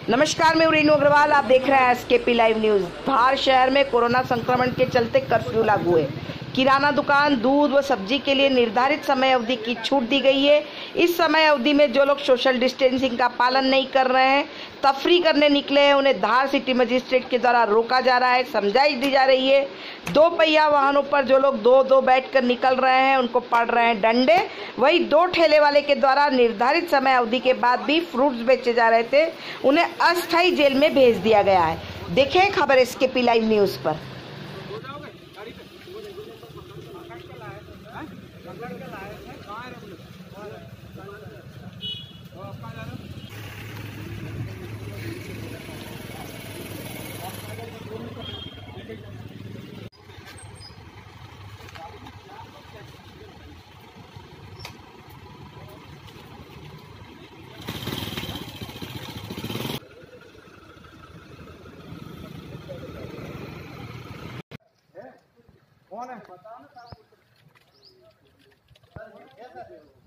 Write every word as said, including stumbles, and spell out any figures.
नमस्कार, मैं रेनू अग्रवाल। आप देख रहे हैं एसकेपी लाइव न्यूज। धार शहर में कोरोना संक्रमण के चलते कर्फ्यू लागू है। किराना दुकान, दूध व सब्जी के लिए निर्धारित समय अवधि की छूट दी गई है। इस समय अवधि में जो लोग सोशल डिस्टेंसिंग का पालन नहीं कर रहे हैं, तफरी करने निकले हैं, उन्हें धार सिटी मजिस्ट्रेट के द्वारा रोका जा रहा है, समझाइश दी जा रही है। दो पहिया वाहनों पर जो लोग दो दो बैठकर निकल रहे हैं, उनको पड़ रहे हैं डंडे। वही दो ठेले वाले के द्वारा निर्धारित समय अवधि के बाद भी फ्रूट्स बेचे जा रहे थे, उन्हें अस्थायी जेल में भेज दिया गया है। देखें खबर एसकेपी लाइव न्यूज पर। कौन है? बताओ ना।